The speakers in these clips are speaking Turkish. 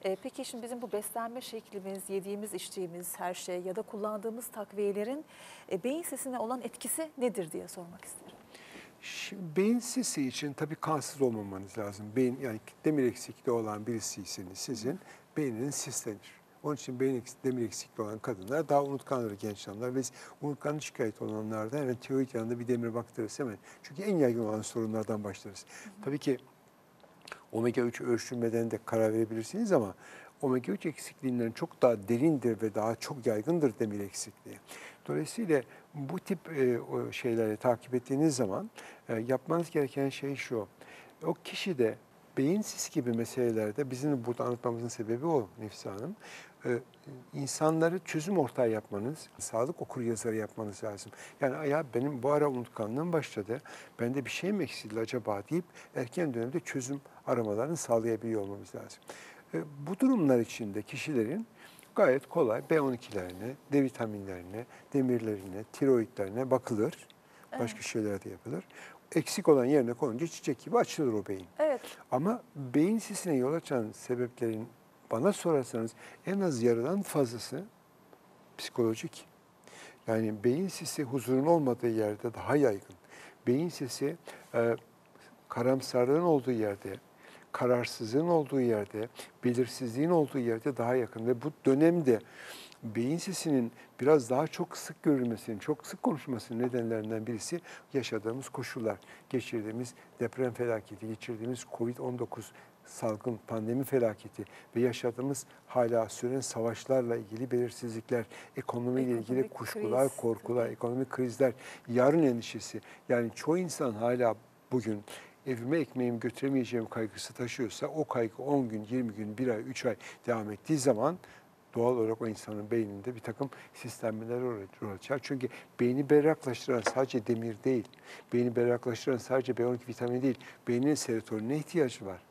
Peki şimdi bizim bu beslenme şeklimiz, yediğimiz, içtiğimiz her şey ya da kullandığımız takviyelerin beyin sisine olan etkisi nedir diye sormak isterim. Şimdi beyin sisi için tabii kansız olmamanız lazım. Beyin yani demir eksikliği olan birisiyseniz sizin beyniniz sislenir. Onun için demir eksikliği olan kadınlar daha unutkandır genç hanımlar. Ve unutkanlık şikayet olanlarda hemen tiroid yanında bir demir baktırırız hemen. Çünkü en yaygın olan sorunlardan başlarız. Tabii ki omega 3 ölçülmeden de karar verebilirsiniz ama omega 3 eksikliğinden çok daha derindir ve daha çok yaygındır demir eksikliği. Dolayısıyla bu tip şeyleri takip ettiğiniz zaman yapmanız gereken şey şu. O kişide beyin sis gibi meselelerde bizim burada anlatmamızın sebebi o Nefise Hanım. İnsanları çözüm ortağı yapmanız, sağlık okuryazarı yapmanız lazım. Yani ya benim bu ara unutkanlığım başladı, bende bir şey mi eksildi acaba deyip erken dönemde çözüm aramalarını sağlayabiliyor olmamız lazım. Bu durumlar içinde kişilerin gayet kolay B12'lerine, D vitaminlerine, demirlerine, tiroidlerine bakılır. Başka Evet. şeyler de yapılır. Eksik olan yerine konunca çiçek gibi açılır o beyin. Evet. Ama beyin sisine yol açan sebeplerin bana sorarsanız en az yarıdan fazlası psikolojik. Yani beyin sisi huzurun olmadığı yerde daha yaygın. Beyin sisi karamsarlığın olduğu yerde, kararsızlığın olduğu yerde, belirsizliğin olduğu yerde daha yakın. Ve bu dönemde beyin sisinin biraz daha çok sık görülmesinin, çok sık konuşulmasının nedenlerinden birisi yaşadığımız koşullar. Geçirdiğimiz deprem felaketi, geçirdiğimiz Covid-19 salgın, pandemi felaketi ve yaşadığımız hala süren savaşlarla ilgili belirsizlikler, ekonomiyle ilgili Ekonomik kuşkular, kriz korkular, tabii. ekonomik krizler, yarın endişesi. Yani çoğu insan hala bugün evime ekmeğimi götüremeyeceğim kaygısı taşıyorsa o kaygı 10 gün, 20 gün, 1 ay, 3 ay devam ettiği zaman doğal olarak o insanın beyninde bir takım sistemler rol açar. Çünkü beyni berraklaştıran sadece demir değil, beyni berraklaştıran sadece B12 vitamini değil, beynin serotonine ihtiyacı var.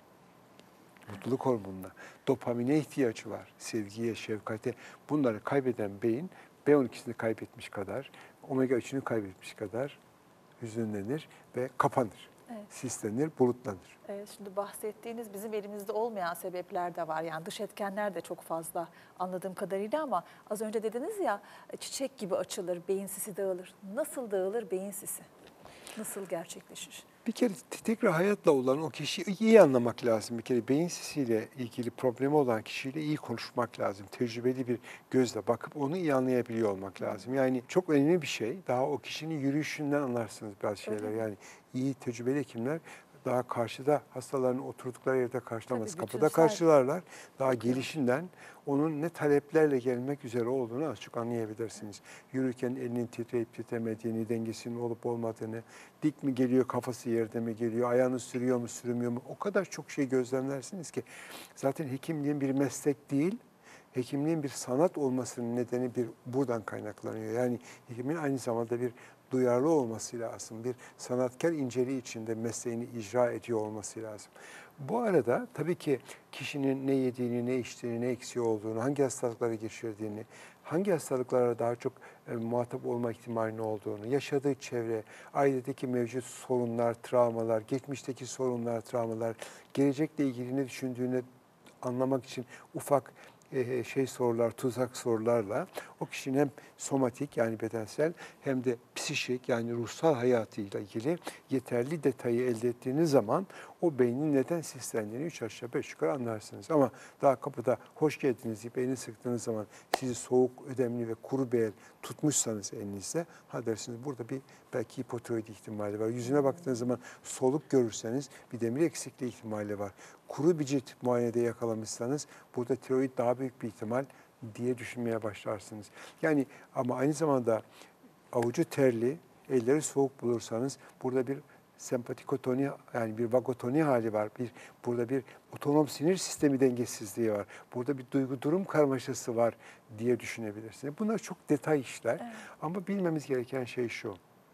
Mutluluk hormonuna, dopamine ihtiyacı var, sevgiye, şefkate. Bunları kaybeden beyin B12'sini kaybetmiş kadar, omega 3'ünü kaybetmiş kadar hüzünlenir ve kapanır. Evet. Sislenir, bulutlanır. Şimdi bahsettiğiniz bizim elimizde olmayan sebepler de var. Yani dış etkenler de çok fazla anladığım kadarıyla ama az önce dediniz ya çiçek gibi açılır, beyin sisi dağılır. Nasıl dağılır beyin sisi? Nasıl gerçekleşir? Bir kere tekrar hayatla olan o kişiyi iyi anlamak lazım. Bir kere beyin sisiyle ilgili problemi olan kişiyle iyi konuşmak lazım. Tecrübeli bir gözle bakıp onu iyi anlayabiliyor olmak lazım. Yani çok önemli bir şey. Daha o kişinin yürüyüşünden anlarsınız bazı Öyle şeyler. mi? Yani iyi tecrübeli hekimler daha karşıda hastaların oturdukları yerde karşılamaz. Tabii Kapıda bütünsel karşılarlar. Daha bakıyor. gelişinden onun ne taleplerle gelmek üzere olduğunu az çok anlayabilirsiniz. Yürürken elinin titreyip titremediğini, dengesinin olup olmadığını, dik mi geliyor, kafası yerde mi geliyor, ayağını sürüyor mu, sürmüyor mu? O kadar çok şey gözlemlersiniz ki. Zaten hekimliğin bir meslek değil, hekimliğin bir sanat olmasının nedeni buradan kaynaklanıyor. Yani hekimin aynı zamanda bir duyarlı olması lazım. Bir sanatkar inceliği içinde mesleğini icra ediyor olması lazım. Bu arada tabii ki kişinin ne yediğini, ne içtiğini, ne eksiği olduğunu, hangi hastalıkları geçirdiğini, hangi hastalıklara daha çok muhatap olma ihtimalinin olduğunu, yaşadığı çevre, ailedeki mevcut sorunlar, travmalar, geçmişteki sorunlar, travmalar, gelecekle ilgili ne düşündüğünü anlamak için ufak sorular, tuzak sorularla o kişinin hem somatik yani bedensel hem de psişik yani ruhsal hayatıyla ilgili yeterli detayı elde ettiğiniz zaman o beynin neden sislendiğini 3 aşağı 5 yukarı anlarsınız. Ama daha kapıda hoş geldiniz deyip elini sıktığınız zaman sizi soğuk, ödemli ve kuru bir el tutmuşsanız elinizde ha dersiniz burada bir belki hipotiroid ihtimali var. Yüzüne baktığınız zaman soluk görürseniz bir demir eksikliği ihtimali var. Kuru bir cilt muayenede yakalamışsanız burada tiroid daha büyük bir ihtimal diye düşünmeye başlarsınız. Yani ama aynı zamanda avucu terli, elleri soğuk bulursanız burada bir sempatikotoni yani bir vagotoni hali var. Burada bir otonom sinir sistemi dengesizliği var. Burada bir duygu durum karmaşası var diye düşünebilirsiniz. Bunlar çok detay işler Evet. ama bilmemiz gereken şey şu.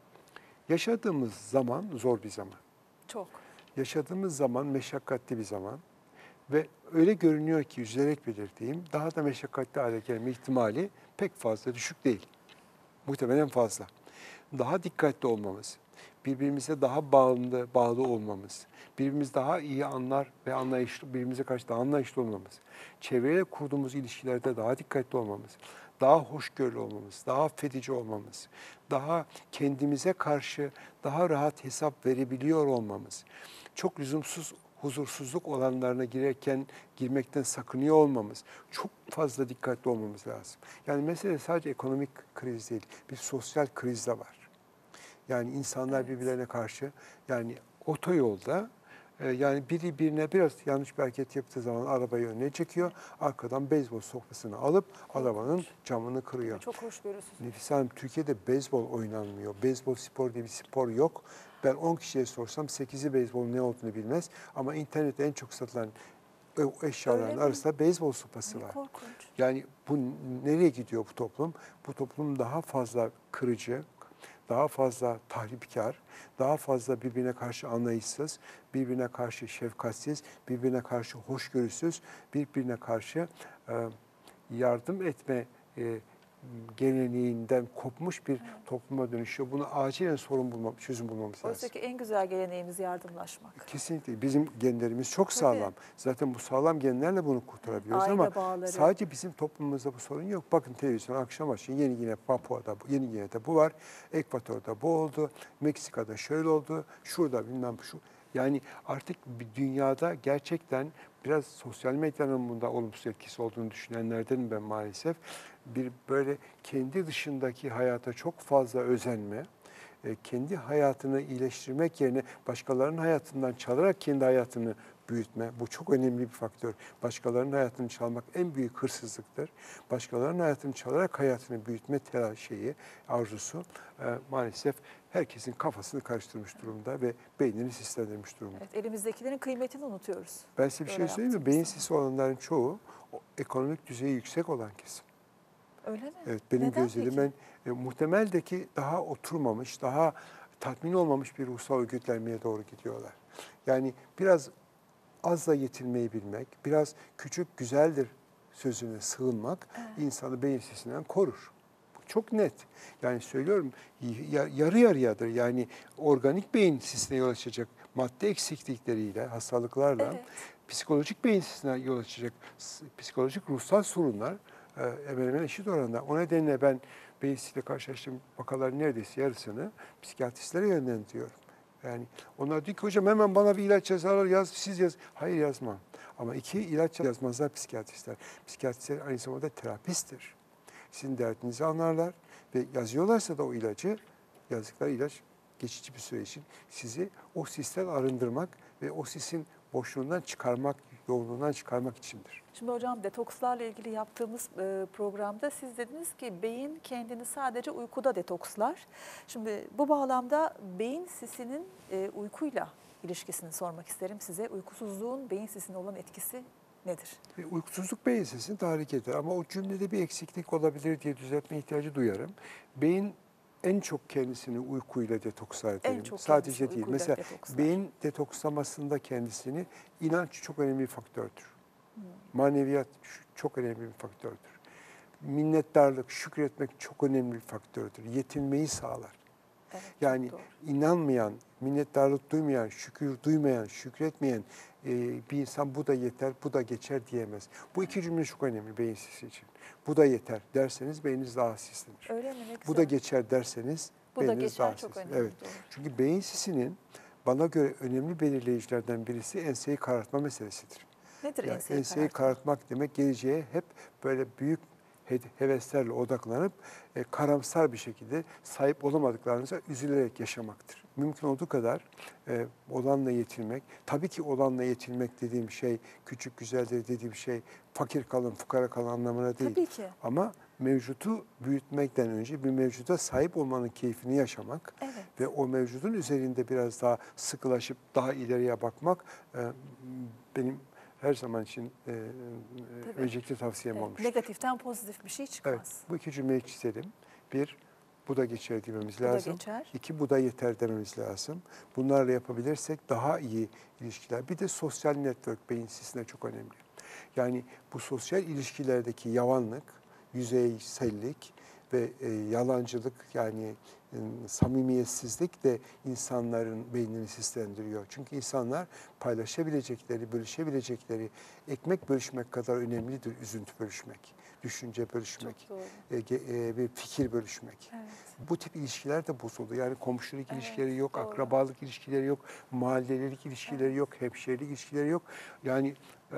Yaşadığımız zaman zor bir zaman. Çok. Yaşadığımız zaman meşakkatli bir zaman ve öyle görünüyor ki üzülerek belirttiğim daha da meşakkatli hale gelme ihtimali pek fazla düşük değil. Muhtemelen fazla. Daha dikkatli olmamız, birbirimize daha bağlı olmamız, birbirimizi daha iyi anlar ve anlayışlı, birbirimize karşı daha anlayışlı olmamız, çevreyle kurduğumuz ilişkilerde daha dikkatli olmamız, daha hoşgörülü olmamız, daha affedici olmamız, daha kendimize karşı daha rahat hesap verebiliyor olmamız, çok lüzumsuz huzursuzluk olanlarına girmekten sakınıyor olmamız, çok fazla dikkatli olmamız lazım. Yani mesele sadece ekonomik kriz değil, bir sosyal kriz de var. Yani insanlar birbirlerine karşı, yani otoyolda yani biri birine biraz yanlış bir hareket yaptığı zaman arabayı önüne çekiyor, arkadan beyzbol sopasını alıp arabanın camını kırıyor. Çok hoş görüyorsunuz. Nefise Hanım, Türkiye'de beyzbol oynanmıyor. Beyzbol spor diye bir spor yok. Ben 10 kişiye sorsam 8'i beyzbolun ne olduğunu bilmez. Ama internette en çok satılan eşyaların arasında beyzbol sopası var. Korkunç. Yani bu nereye gidiyor bu toplum? Bu toplum daha fazla kırıcı, daha fazla tahripkar, daha fazla birbirine karşı anlayışsız, birbirine karşı şefkatsiz, birbirine karşı hoşgörüsüz, birbirine karşı yardım etme geleneğinden kopmuş bir topluma dönüşüyor. Buna acilen çözüm bulmamız lazım. Oysa ki en güzel geleneğimiz yardımlaşmak. Kesinlikle. Bizim genlerimiz çok sağlam. Zaten bu sağlam genlerle bunu kurtarabiliyoruz Aile ama bağları. sadece bizim toplumumuzda bu sorun yok. Bakın televizyon akşam açın. Yeni Gine, Papua'da, Yeni Gine'de bu var. Ekvator'da bu oldu. Meksika'da şöyle oldu. Şurada bilmem şu. Yani artık bir dünyada gerçekten biraz sosyal medyanın bunda olumsuz etkisi olduğunu düşünenlerdenim ben maalesef. Bir böyle kendi dışındaki hayata çok fazla özenme, kendi hayatını iyileştirmek yerine başkalarının hayatından çalarak kendi hayatını büyütme. Bu çok önemli bir faktör. Başkalarının hayatını çalmak en büyük hırsızlıktır. Başkalarının hayatını çalarak hayatını büyütme arzusu maalesef herkesin kafasını karıştırmış durumda ve beynini sislendirmiş durumda. Evet, elimizdekilerin kıymetini unutuyoruz. Ben size bir şey söyleyeyim mi? Beyin sisi olanların çoğu ekonomik düzeyi yüksek olan kesim. Öyle mi? Evet, benim Neden gözlemim muhtemeldeki daha oturmamış, daha tatmin olmamış bir ruhsal örgütlenmeye doğru gidiyorlar. Yani biraz azla yetinmeyi bilmek, biraz küçük güzeldir sözüne sığınmak insanı beyin sisinden korur. Bu çok net. Yani söylüyorum yarı yarıyadır. Yani organik beyin sisine yol açacak madde eksiklikleriyle, hastalıklarla psikolojik beyin sisine yol açacak psikolojik ruhsal sorunlar hemen hemen eşit oranda. O nedenle ben beyin sisiyle karşılaştığım vakaların neredeyse yarısını psikiyatristlere yönlendiriyorum. Yani onlar diyor ki hocam hemen bana bir ilaç yazarlar, siz yaz. Hayır, yazmam. Ama ilaç yazmazlar psikiyatristler. Psikiyatristler aynı zamanda terapisttir. Sizin derdinizi anlarlar ve yazıyorlarsa da o ilacı, yazdıkları ilaç geçici bir süre için sizi o sisten arındırmak ve o sisin boşluğundan çıkarmak, yoğunluğundan çıkarmak içindir. Şimdi hocam detokslarla ilgili yaptığımız programda siz dediniz ki beyin kendini sadece uykuda detokslar. Şimdi bu bağlamda beyin sisinin uykuyla ilişkisini sormak isterim size. Uykusuzluğun beyin sisine olan etkisi nedir? Uykusuzluk beyin sisini tahrik eder ama o cümlede bir eksiklik olabilir diye düzeltme ihtiyacı duyarım. Beyin en çok kendisini uykuyla detokslar ederim. Sadece değil. Mesela beyin detokslamasında kendisini inanç çok önemli bir faktördür. Maneviyat çok önemli bir faktördür. Minnettarlık, şükretmek çok önemli bir faktördür. Yetinmeyi sağlar. Evet, yani inanmayan, minnettarlık duymayan, şükür duymayan, şükretmeyen bir insan bu da yeter, bu da geçer diyemez. Bu iki cümle çok önemli beyin sisi için. Bu da yeter derseniz beyniniz daha sislenir. Öyle mi? Ne güzel. Bu da geçer derseniz beyniniz daha sislenir. Evet. Çünkü beyin sisinin bana göre önemli belirleyicilerden birisi enseyi karartma meselesidir. Nedir yani enseyi karartmak demek geleceğe hep böyle büyük heveslerle odaklanıp karamsar bir şekilde sahip olamadıklarınıza üzülerek yaşamaktır. Mümkün olduğu kadar olanla yetinmek, tabii ki olanla yetinmek dediğim şey, küçük güzeldir dediğim şey, fakir kalın, fukara kalın anlamına değil. Tabii ki. Ama mevcutu büyütmekten önce bir mevcuda sahip olmanın keyfini yaşamak ve o mevcudun üzerinde biraz daha sıkılaşıp daha ileriye bakmak benim her zaman için öncelikli tavsiyem olmuştur. Negatiften pozitif bir şey çıkmaz. Evet, bu iki cümleyi çizelim. Bir, bu da geçer dememiz lazım. Bu da geçer. İki, bu da yeter dememiz lazım. Bunlarla yapabilirsek daha iyi ilişkiler. Bir de sosyal network beyin sisine çok önemli. Yani bu sosyal ilişkilerdeki yavanlık, yüzeysellik ve yalancılık, yani samimiyetsizlik de insanların beynini sislendiriyor. Çünkü insanlar paylaşabilecekleri, bölüşebilecekleri, ekmek bölüşmek kadar önemlidir üzüntü bölüşmek, düşünce bölüşmek, Çok doğru. bir fikir bölüşmek. Evet. Bu tip ilişkiler de bozuldu. Yani komşuluk Evet, ilişkileri yok, doğru. akrabalık ilişkileri yok, mahallelik ilişkileri Evet. yok, hemşehrilik ilişkileri yok. Yani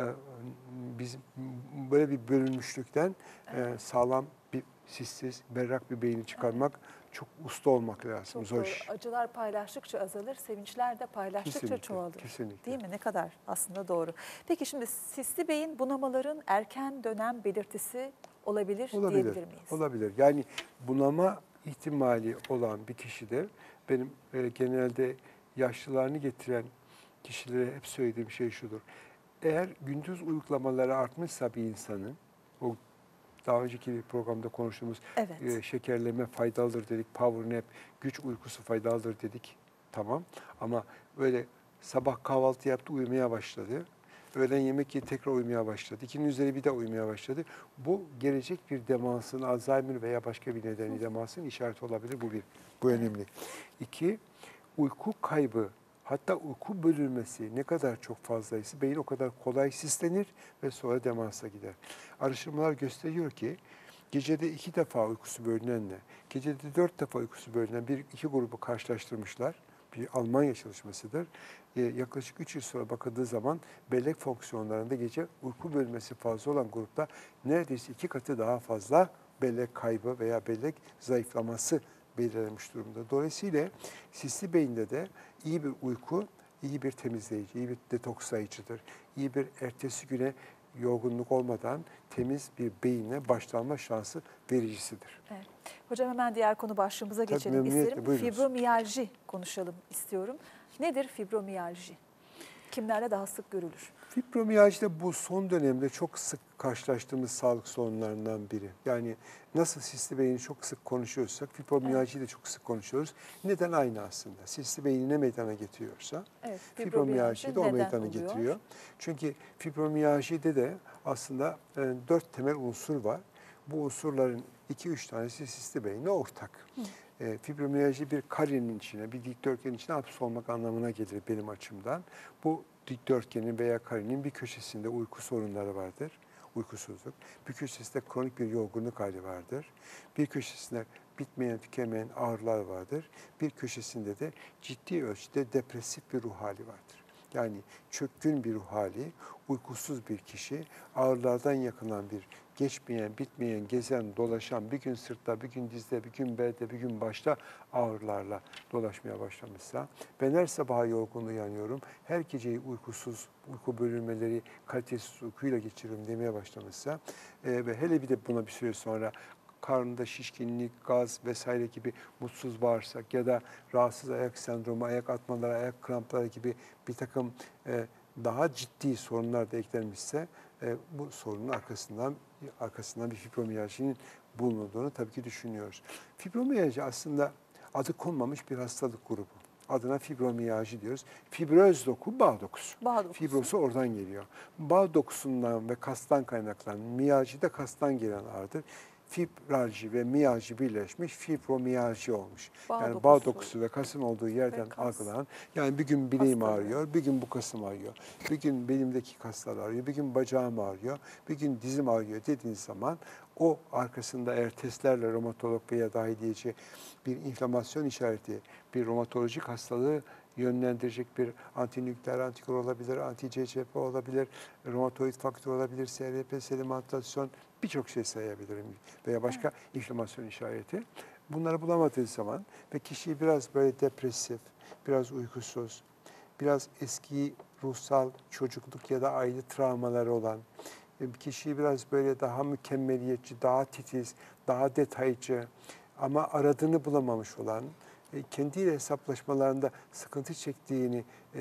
biz böyle bir bölünmüşlükten sağlam bir, sissiz, berrak bir beyni çıkarmak, çok usta olmak lazım. Çok Zor doğru. iş. Acılar paylaştıkça azalır, sevinçler de paylaştıkça Kesinlikle, çoğalır. kesinlikle. Değil mi? Ne kadar aslında doğru. Peki şimdi sisli beyin bunamaların erken dönem belirtisi olabilir Olabilir, diyebilir miyiz? olabilir. Yani bunama ihtimali olan bir kişide, benim genelde yaşlılarını getiren kişilere hep söylediğim şey şudur. Eğer gündüz uykuklamaları artmışsa bir insanın, o daha önceki bir programda konuştuğumuz Evet. şekerleme faydalıdır dedik, power nap, güç uykusu faydalıdır dedik. Tamam, ama böyle sabah kahvaltı yaptı, uyumaya başladı. Öğlen yemek yedi, tekrar uyumaya başladı. 2'nin üzeri bir de uyumaya başladı. Bu gelecek bir demansın, Alzheimer veya başka bir nedeni demansın işareti olabilir. Bu bir. Bu önemli. 2, uyku kaybı, hatta uyku bölünmesi ne kadar çok fazlaysa beyin o kadar kolay sislenir ve sonra demansa gider. Araştırmalar gösteriyor ki gecede 2 defa uykusu bölünenle gecede 4 defa uykusu bölünen iki grubu karşılaştırmışlar. Bir Almanya çalışmasıdır. Yaklaşık 3 yıl sonra bakıldığı zaman bellek fonksiyonlarında gece uyku bölmesi fazla olan grupta neredeyse 2 katı daha fazla bellek kaybı veya bellek zayıflaması belirlenmiş durumda. Dolayısıyla sisli beyinde de iyi bir uyku, iyi bir temizleyici, iyi bir detokslayıcıdır. İyi bir ertesi güne yorgunluk olmadan temiz bir beyinle başlanma şansı vericisidir. Evet. Hocam hemen diğer konu başlığımıza Tabii, geçelim memnuniyetle, isterim. buyurunuz. Fibromiyalji konuşalım istiyorum. Nedir fibromiyalji? Kimlerde daha sık görülür? Fibromiyalji de bu son dönemde çok sık karşılaştığımız sağlık sorunlarından biri. Yani nasıl sisli beyni çok sık konuşuyorsak fibromiyaljiyi de çok sık konuşuyoruz. Neden aynı aslında? Sisli beyni ne meydana getiriyorsa Evet, fibromiyalji de o neden meydana oluyor? getiriyor. Çünkü fibromiyajide de aslında 4 temel unsur var. Bu unsurların 2-3 tanesi sisli beyine ortak. Fibromiyalji bir karenin içine, bir dikdörtgenin içine hapsolmak anlamına gelir benim açımdan. Bu dikdörtgenin veya karenin bir köşesinde uyku sorunları vardır, uykusuzluk. Bir köşesinde kronik bir yorgunluk hali vardır. Bir köşesinde bitmeyen, tükenmeyen ağrılar vardır. Bir köşesinde de ciddi ölçüde depresif bir ruh hali vardır. Yani çökkün bir ruh hali, uykusuz bir kişi, ağrılardan yakılan bir geçmeyen, bitmeyen, gezen, dolaşan, bir gün sırtta, bir gün dizde, bir gün belde, bir gün başta ağrılarla dolaşmaya başlamışsa, ben her sabah yorgun uyanıyorum, her geceyi uykusuz, uyku bölünmeleri, kalitesiz uykuyla geçiriyorum demeye başlamışsa ve hele bir de buna bir süre sonra karnında şişkinlik, gaz vesaire gibi mutsuz bağırsak ya da rahatsız ayak sendromu, ayak atmaları, ayak krampları gibi bir takım daha ciddi sorunlar da eklenmişse bu sorunun arkasından bir fibromiyajinin bulunduğunu tabii ki düşünüyoruz. Fibromiyajı aslında adı konmamış bir hastalık grubu. Adına fibromiyajı diyoruz. Fibröz doku, bağ dokusu. Bağ dokusu. Fibrosu oradan geliyor. Bağ dokusundan ve kastan kaynaklanan, miyajı da kastan gelen ağrıdır. Fibralji ve miyajı birleşmiş, fibromiyajı olmuş. Yani bağ dokusu ve kasın olduğu yerden algılanan, yani bir gün bileğim ağrıyor, bir gün bu kasım ağrıyor, bir gün belimdeki kaslar ağrıyor, bir gün bacağım ağrıyor, bir gün dizim ağrıyor dediğiniz zaman o arkasında eğer testlerle romatolog veya dahiliyeci bir inflamasyon işareti, bir romatolojik hastalığı yönlendirecek bir antinükleer antikor olabilir, anti-CCP olabilir, romatoid faktör olabilir, SRP, sedimentasyon, birçok şey sayabilirim veya başka inflamasyon işareti. Bunları bulamadığı zaman ve kişiyi biraz böyle depresif, biraz uykusuz, biraz eski ruhsal çocukluk ya da aile travmaları olan, kişiyi biraz böyle daha mükemmeliyetçi, daha titiz, daha detaycı ama aradığını bulamamış olan, kendiyle hesaplaşmalarında sıkıntı çektiğini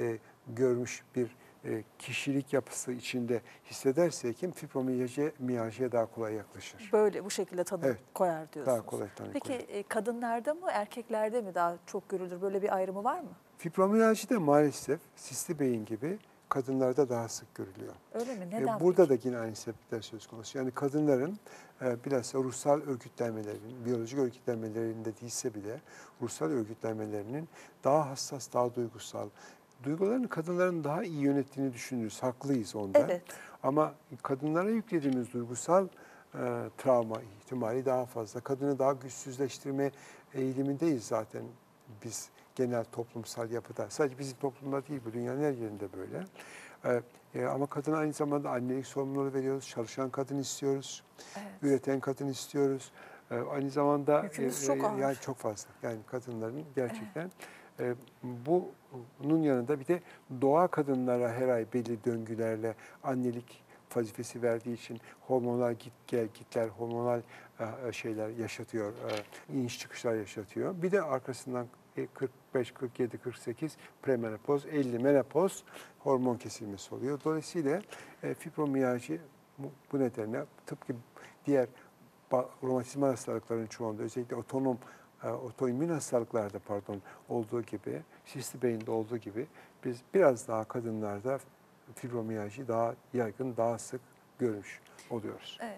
görmüş bir kişilik yapısı içinde hissederse kim fibromiyajıya daha kolay yaklaşır. Böyle bu şekilde tanı koyar diyorsunuz. Daha kolay tanı Peki koyar. kadınlarda mı erkeklerde mi daha çok görülür? Böyle bir ayrımı var mı? Fibromiyajı da maalesef sisli beyin gibi kadınlarda daha sık görülüyor. Öyle mi? Neden Burada peki? da yine aynı sebepler söz konusu. Yani kadınların bilhassa ruhsal örgütlenmelerin, biyolojik örgütlenmelerinde değilse bile ruhsal örgütlenmelerinin daha hassas, daha duygusal, duygularını kadınların daha iyi yönettiğini düşünürüz. Haklıyız onda. Evet. Ama kadınlara yüklediğimiz duygusal travma ihtimali daha fazla. Kadını daha güçsüzleştirme eğilimindeyiz zaten biz genel toplumsal yapıda. Sadece bizim toplumda değil, bu dünyanın her yerinde böyle. Ama kadına aynı zamanda annelik sorumluluğu veriyoruz. Çalışan kadın istiyoruz. Evet. Üreten kadın istiyoruz. Aynı zamanda Yükümüz çok ağır. yani çok fazla. Yani kadınların gerçekten bunun yanında bir de doğa kadınlara her ay belli döngülerle annelik vazifesi verdiği için hormonal gitler, hormonal şeyler yaşatıyor, iniş çıkışlar yaşatıyor. Bir de arkasından 45, 47, 48 premenopoz, 50 menopoz hormon kesilmesi oluyor. Dolayısıyla fibromiyalji bu nedenle tıpkı diğer romatizma hastalıkların çoğunda özellikle otoimmün hastalıklarda olduğu gibi, şişli beyinde olduğu gibi biz biraz daha kadınlarda fibromiyalji daha yaygın, daha sık görmüş oluyoruz. Evet.